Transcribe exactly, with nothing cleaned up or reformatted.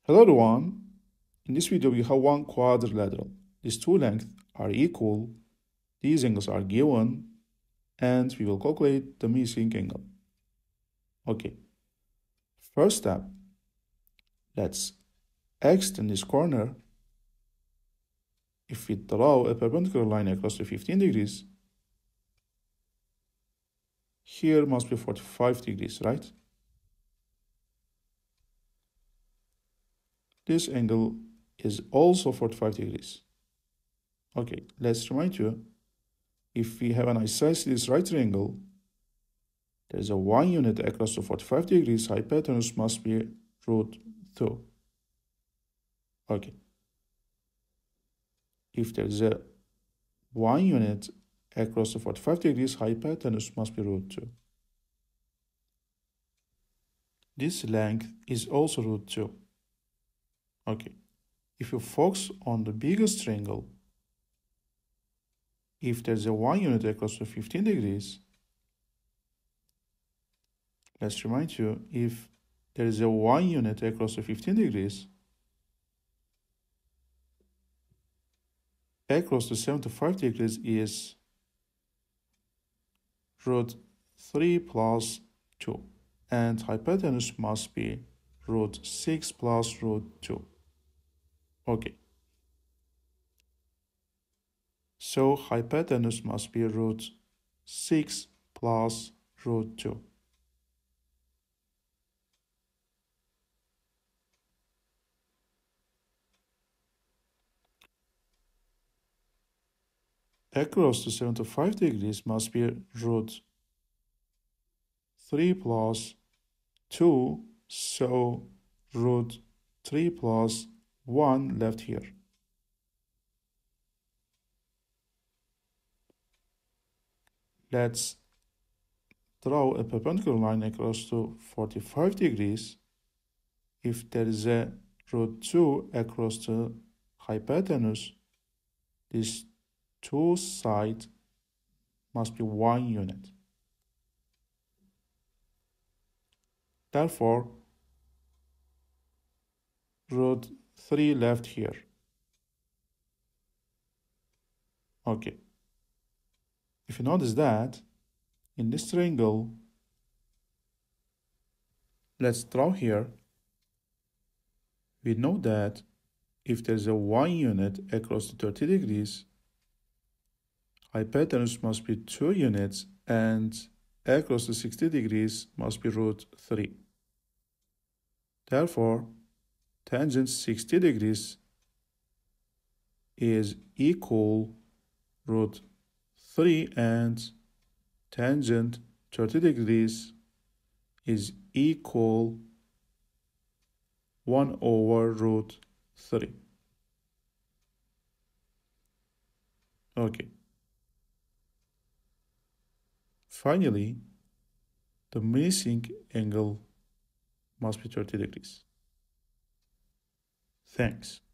Hello everyone, in this video we have one quadrilateral. These two lengths are equal, these angles are given, and we will calculate the missing angle. Okay, first step, let's extend this corner. If we draw a perpendicular line across the fifteen degrees, here must be forty-five degrees, right? This angle is also forty-five degrees. Okay, let's remind you, if we have an isosceles right triangle, there is a one unit across the forty-five degrees, hypotenuse must be root two. Okay. If there is a one unit across the forty-five degrees, hypotenuse must be root two. This length is also root two. Okay. If you focus on the biggest triangle, if there's a one unit across the fifteen degrees, let's remind you, if there is a one unit across the fifteen degrees, across the seventy-five degrees is root three plus two, and hypotenuse must be root six plus root two. Okay. So hypotenuse must be root six plus root two. Across the seventy-five degrees must be root three plus two, so root three plus one left here. Let's draw a perpendicular line across to forty-five degrees. If there is a root two across the hypotenuse, this two side must be one unit. Therefore, root three left here. Okay. If you notice that, in this triangle, let's draw here, we know that if there's a one unit across the thirty degrees, hypotenuse must be two units, and across the sixty degrees must be root three. Therefore, tangent sixty degrees is equal root three, and tangent thirty degrees is equal one over root three. Okay. Finally, the missing angle must be thirty degrees. Thanks.